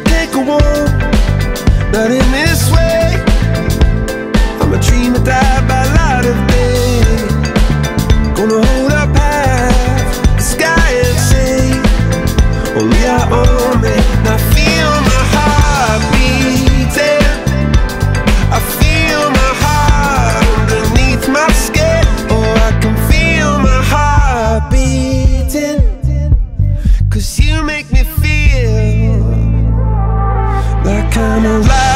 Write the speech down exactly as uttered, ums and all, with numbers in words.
can't go on, not in this way. I'm a dream that died by light of day. Gonna hold up half the sky and say, only our own man. I feel my heart beating, I feel my heart underneath my skin. Oh, I can feel my heart beating, 'cause you make me feel like I'm alive.